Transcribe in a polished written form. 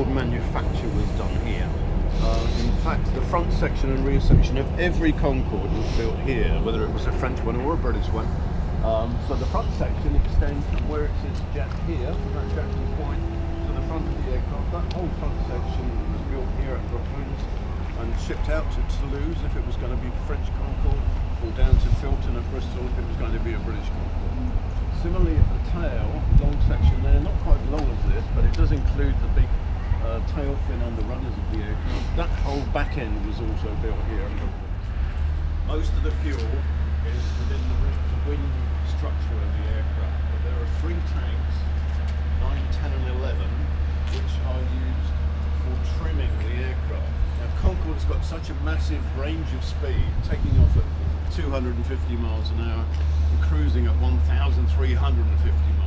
manufacture was done here. In fact, the front section and rear section of every Concorde was built here, whether it was a French one or a British one. So the front section extends from where it says jack here, from that jacking point, to the front of the aircraft. That whole front section was built here at Brooklands and shipped out to Toulouse if it was going to be French Concorde, or down to Filton at Bristol if it was going to be a British Concorde. Similarly at the tail, long section there, not quite long as this, but it does include the big tail fin on the runners of the aircraft. That whole back end was also built here. Most of the fuel is within the wing structure of the aircraft, but there are 3 tanks, 9, 10 and 11, which are used for trimming the aircraft. Now Concorde's got such a massive range of speed, taking off at 250 miles an hour and cruising at 1,350